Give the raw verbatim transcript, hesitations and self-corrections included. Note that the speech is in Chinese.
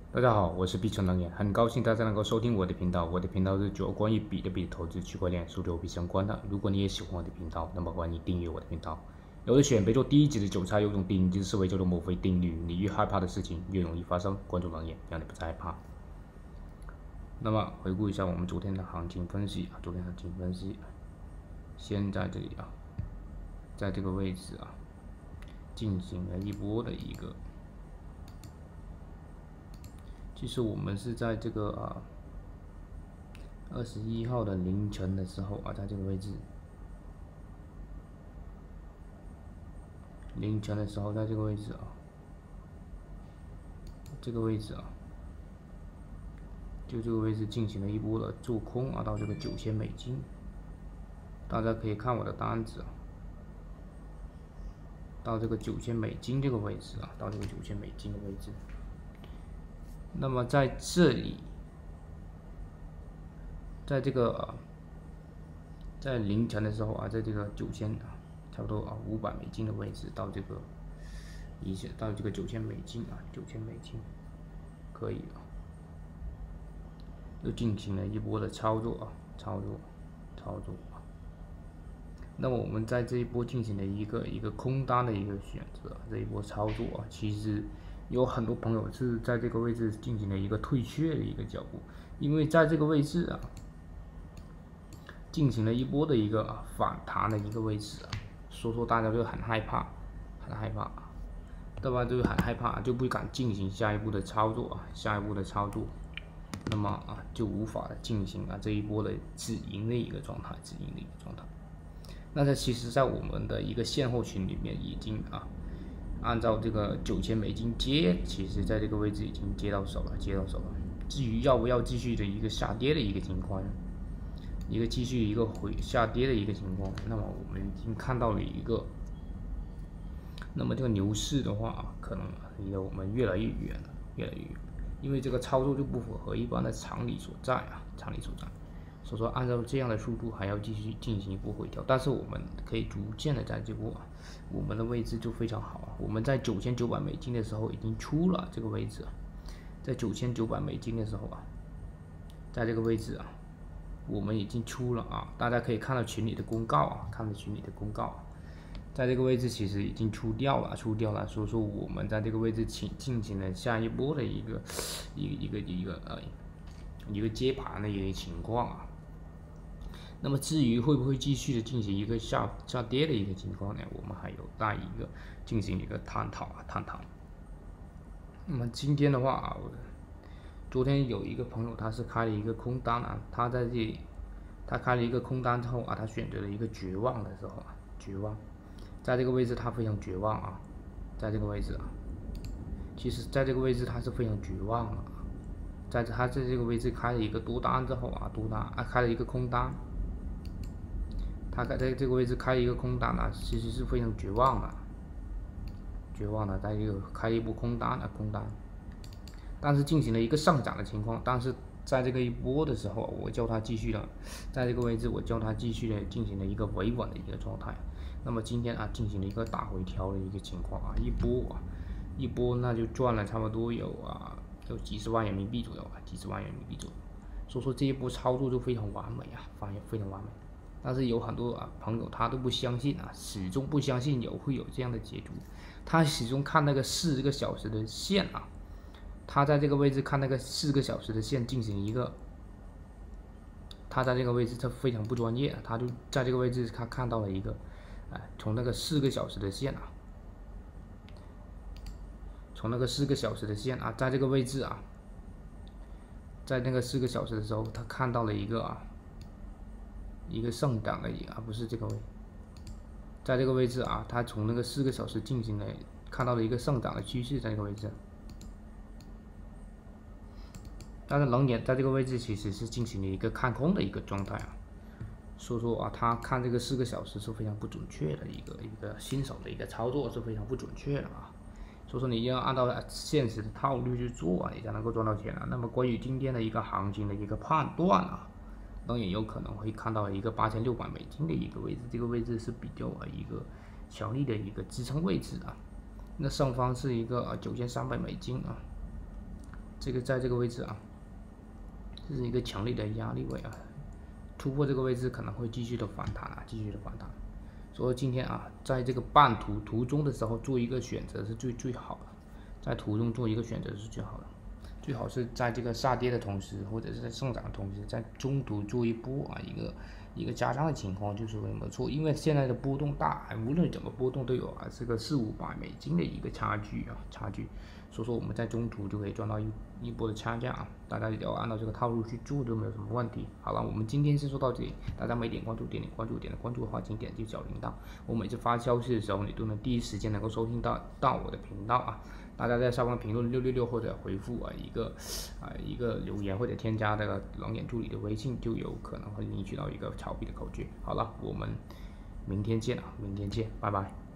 大家好，我是币城能源，很高兴大家能够收听我的频道。我的频道是主要关于比特币投资、区块链、数字货币相关的。如果你也喜欢我的频道，那么欢迎订阅我的频道。有的选别做第一级的韭菜，有种顶级思维叫做墨菲定律：你越害怕的事情越容易发生。关注能源，让你不再害怕。那么回顾一下我们昨天的行情分析啊，昨天行情分析，先在这里啊，在这个位置啊，进行了一波的一个。其实我们是在这个啊二十一号的凌晨的时候啊，在这个位置，凌晨的时候在这个位置啊，这个位置啊，就这个位置进行了一波的做空啊，到这个九千美金，大家可以看我的单子啊，到这个九千美金这个位置啊，到这个九千美金的位置。那么在这里，在这个、啊、在凌晨的时候啊，在这个九千啊，差不多啊五百美金的位置到这个一些到这个九千美金啊，九千美金可以啊，又进行了一波的操作啊，操作，操作啊。那么我们在这一波进行了一个一个空单的一个选择，这一波操作啊，其实有很多朋友是在这个位置进行了一个退却的一个脚步，因为在这个位置啊，进行了一波的一个、啊、反弹的一个位置啊，所以说大家就很害怕，很害怕，对吧？就很害怕，就不敢进行下一步的操作啊，下一步的操作，那么啊就无法进行啊这一波的止盈的一个状态，止盈的一个状态。那这其实，在我们的一个现货群里面已经啊，按照这个九千美金接，其实在这个位置已经接到手了，接到手了。至于要不要继续的一个下跌的一个情况，一个继续一个回下跌的一个情况，那么我们已经看到了一个，那么这个牛市的话，可能离我们越来越远了，越来越远，因为这个操作就不符合一般的常理所在啊，常理所在。所以说，按照这样的速度还要继续进行一波回调，但是我们可以逐渐的在这波，我们的位置就非常好啊。我们在九千九百美金的时候已经出了这个位置，在九千九百美金的时候啊，在这个位置啊，我们已经出了啊。大家可以看到群里的公告啊，看到群里的公告，在这个位置其实已经出掉了，出掉了。所以说，我们在这个位置进进行了下一波的一个一个一个一个呃一个接盘的一个情况啊。那么至于会不会继续的进行一个下下跌的一个情况呢？我们还有待一个进行一个探讨啊，探讨。那么今天的话，昨天有一个朋友他是开了一个空单啊，他在这里，他开了一个空单之后啊，他选择了一个绝望的时候啊，绝望，在这个位置他非常绝望啊，在这个位置啊，其实在这个位置他是非常绝望啊，在他在这个位置开了一个多单之后啊，多单啊开了一个空单。他在这个位置开一个空单啊，其实是非常绝望的，绝望的，在一个开一波空单啊，空单，但是进行了一个上涨的情况，但是在这个一波的时候，我叫他继续的，在这个位置我叫他继续的进行了一个维稳的一个状态。那么今天啊，进行了一个大回调的一个情况啊，一波啊，一波那就赚了差不多有啊，有几十万人民币左右啊，几十万人民币左右。所以说这一波操作就非常完美啊，发现非常完美。但是有很多啊朋友他都不相信啊，始终不相信有会有这样的解读，他始终看那个四个小时的线啊，他在这个位置看那个四个小时的线进行一个，他在这个位置他非常不专业，他就在这个位置他看到了一个，哎，从那个四个小时的线啊，从那个四个小时的线啊，在这个位置啊，在那个四个小时的时候，他看到了一个啊。一个上涨的，而不是这个位，在这个位置啊，它从那个四个小时进行了看到了一个上涨的趋势，在这个位置，但是冷点在这个位置其实是进行了一个看空的一个状态啊，所以说啊，他看这个四个小时是非常不准确的一个一个新手的一个操作是非常不准确的啊，所以说你要按照现实的套路去做啊，你才能够赚到钱啊。那么关于今天的一个行情的一个判断啊。当然也有可能会看到一个八千六百美金的一个位置，这个位置是比较啊一个强力的一个支撑位置啊。那上方是一个啊九千三百美金啊， 这个在这个位置啊，这是一个强烈的压力位啊，突破这个位置可能会继续的反弹啊，继续的反弹。所以今天啊，在这个半途途中的时候做一个选择是最最好的，在途中做一个选择是最好的，最好是在这个下跌的同时，或者是在上涨的同时，在中途做一波啊一个一个加仓的情况就是为没错，因为现在的波动大，无论怎么波动都有啊这个四五百美金的一个差距啊差距，所以说我们在中途就可以赚到一一波的差价啊，大家只要按照这个套路去做都没有什么问题。好了，我们今天先说到这里，大家没点关注点点关注，点了关注的话请点击小铃铛，我每次发消息的时候你都能第一时间能够收听到到我的频道啊。大家在下方评论六六六或者回复啊一个啊一个留言或者添加这个冷眼助理的微信，就有可能会领取到一个炒币的口诀。好了，我们明天见啊，明天见，拜拜。